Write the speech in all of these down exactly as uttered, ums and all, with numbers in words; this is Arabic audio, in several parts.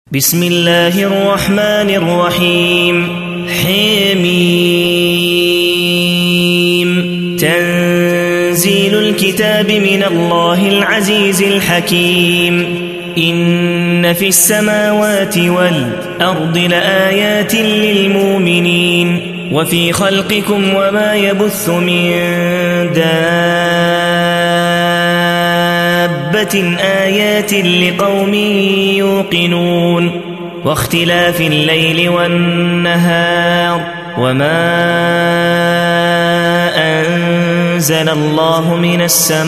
بسم الله الرحمن الرحيم. حميم. تنزيل الكتاب من الله العزيز الحكيم. إن في السماوات والأرض لآيات للمؤمنين وفي خلقكم وما يبث من دابة آيات لقوم يوقنون واختلاف الليل والنهار وما أنزل الله من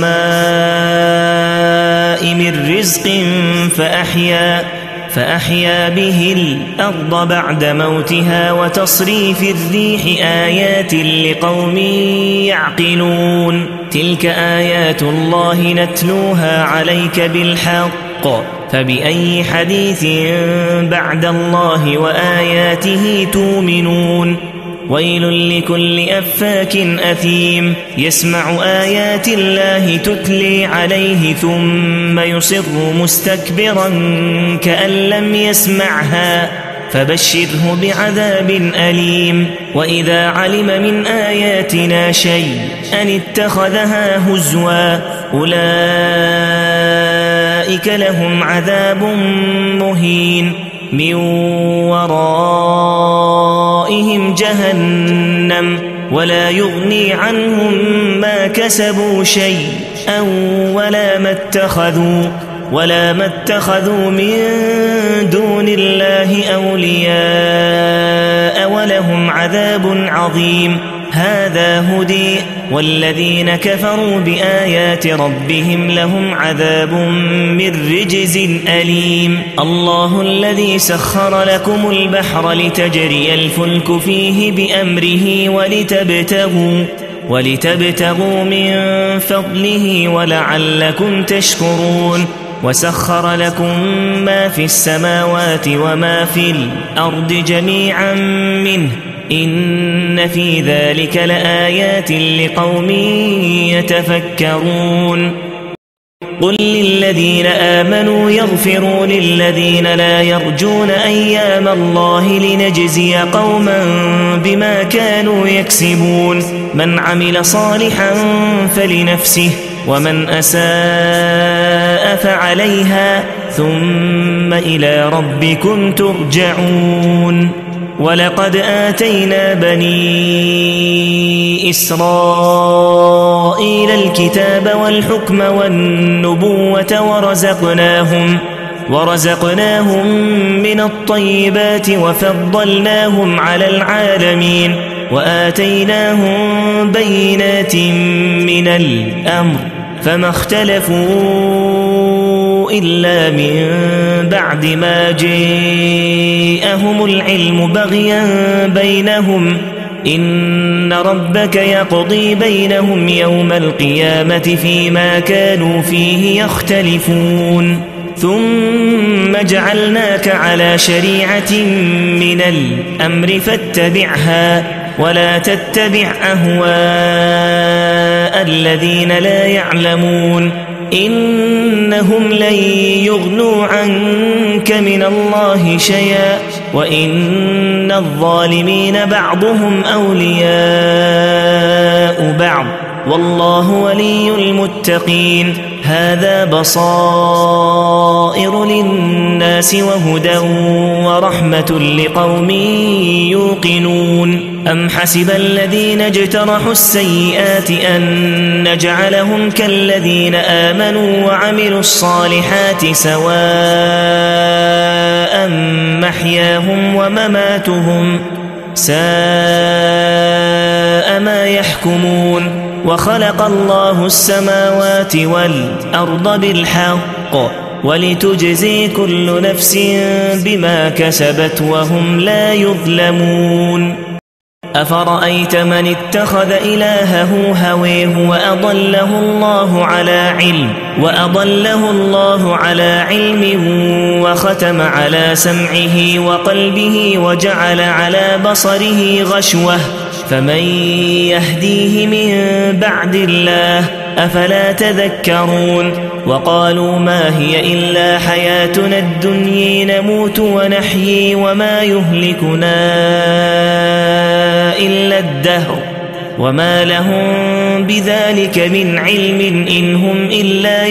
السماء من رزق فأحيا فأحيا به الأرض بعد موتها وتصريف الريح آيات لقوم يعقلون. تلك آيات الله نتلوها عليك بالحق فبأي حديث بعد الله وآياته تؤمنون. ويل لكل أفاك أثيم يسمع آيات الله تتلي عليه ثم يصر مستكبرا كأن لم يسمعها فبشره بعذاب أليم. وإذا علم من آياتنا شيء أن اتخذها هزوا أولئك لهم عذاب مهين من ورائهم جهنم ولا يغني عنهم ما كسبوا شيئا ولا ما اتخذوا ولا ما اتخذوا من دون الله أولياء ولهم عذاب عظيم. هذا هدي والذين كفروا بآيات ربهم لهم عذاب من رجز أليم. الله الذي سخر لكم البحر لتجري الفلك فيه بأمره ولتبتغوا ولتبتغوا من فضله ولعلكم تشكرون. وسخر لكم ما في السماوات وما في الأرض جميعا منه إن في ذلك لآيات لقوم يتفكرون. قل للذين آمنوا يغفروا للذين لا يرجون أيام الله لنجزي قوما بما كانوا يكسبون. من عمل صالحا فلنفسه ومن أساء فعليها ثم إلى ربكم ترجعون. ولقد آتينا بني إسرائيل الكتاب والحكم والنبوة ورزقناهم ورزقناهم من الطيبات وفضلناهم على العالمين وآتيناهم بينات من الأمر فما اختلفوا إلا من بعد ما جاءهم العلم بغيا بينهم إن ربك يقضي بينهم يوم القيامة فيما كانوا فيه يختلفون. ثم جعلناك على شريعة من الأمر فاتبعها ولا تتبع أهواء الذين لا يعلمون إنهم لن يغنوا عنك من الله شيئا وإن الظالمين بعضهم أولياء بعض والله ولي المتقين. هذا بصائر للناس وهدى ورحمة لقوم يوقنون. أم حسب الذين اجترحوا السيئات أن نجعلهم كالذين آمنوا وعملوا الصالحات سواء محياهم ومماتهم ساء ما يحكمون. وخلق الله السماوات والأرض بالحق ولتجزي كل نفس بما كسبت وهم لا يظلمون. أفرأيت من اتخذ إلهه هويه وأضله الله على علم وأضله الله على علم وختم على سمعه وقلبه وجعل على بصره غشوة فمن يهديه من بعد الله أفلا تذكرون وقالوا ما هي إلا حياتنا الدنيا نموت ونحيي وما يهلكنا إلا الدهر وما لهم بذلك من علم إن هم إلا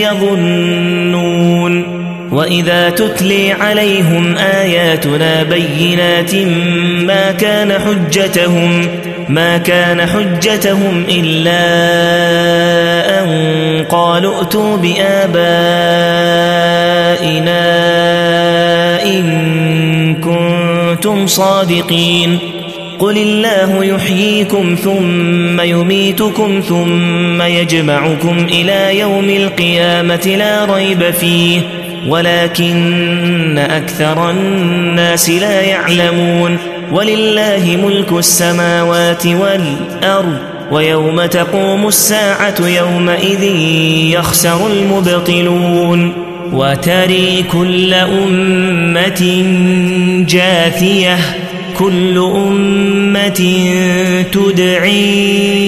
يظنون وإذا تتلي عليهم آياتنا بينات ما كان حجتهم ما كان حجتهم إلا أن قالوا ائتوا بآبائنا إن كنتم صادقين قل الله يحييكم ثم يميتكم ثم يجمعكم إلى يوم القيامة لا ريب فيه ولكن أكثر الناس لا يعلمون ولله ملك السماوات والأرض ويوم تقوم الساعة يومئذ يخسر المبطلون وتري كل أمة جاثية كل أمة تدعي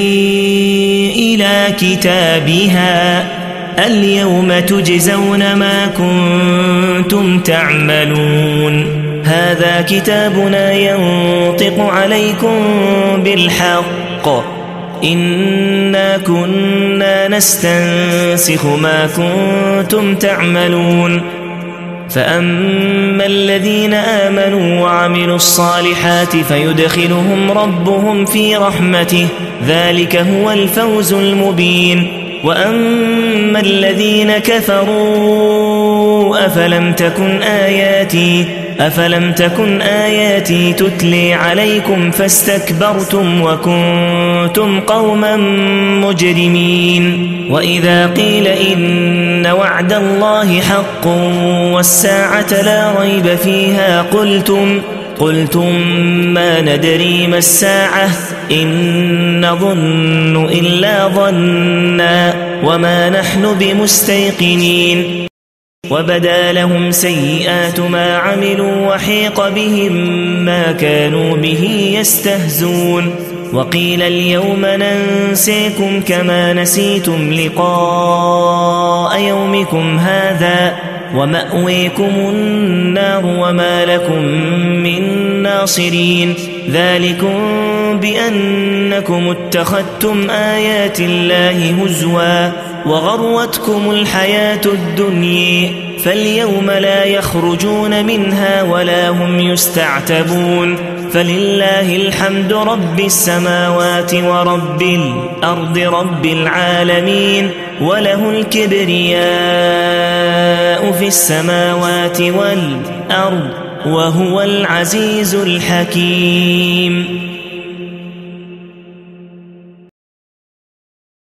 إلى كتابها اليوم تجزون ما كنتم تعملون هذا كتابنا ينطق عليكم بالحق إنا كنا نستنسخ ما كنتم تعملون فأما الذين آمنوا وعملوا الصالحات فيدخلهم ربهم في رحمته ذلك هو الفوز المبين وأما الذين كفروا أفلم تكن آياتي أفلم تكن آياتي تتلي عليكم فاستكبرتم وكنتم قوما مجرمين وإذا قيل إن وعد الله حق والساعة لا ريب فيها قلتم قلتم ما ندري ما الساعة إن نظن إلا ظنا وما نحن بمستيقنين وبدا لهم سيئات ما عملوا وحيق بهم ما كانوا به يستهزون وقيل اليوم ننسيكم كما نسيتم لقاء يومكم هذا ومأويكم النار وما لكم من ناصرين ذلكم بأنكم اتخذتم آيات الله هزوا وغرتكم الحياة الدنيا فاليوم لا يخرجون منها ولا هم يستعتبون فلله الحمد رب السماوات ورب الأرض رب العالمين وله الكبرياء في السماوات والأرض وهو العزيز الحكيم